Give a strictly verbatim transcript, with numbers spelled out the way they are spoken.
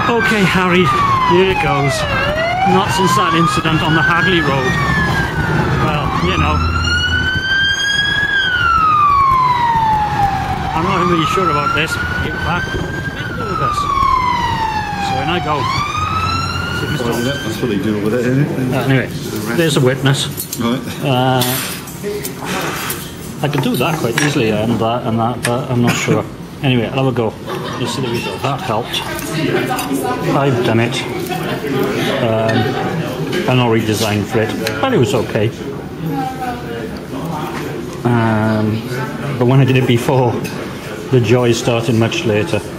Okay, Harry, here it goes. Not since that incident on the Hagley Road. Well, you know. I'm not really sure about this. In fact, this. So in I go. Well, that's what they do with it, isn't it? Uh, anyway, there's a witness. Right. Uh, I could do that quite easily and that and that, but I'm not sure. Anyway, I'll have a go. You'll see the result. That helped. I've done it. Um, I'm not redesigned for it, but it was okay. Um, but when I did it before, the joy started much later.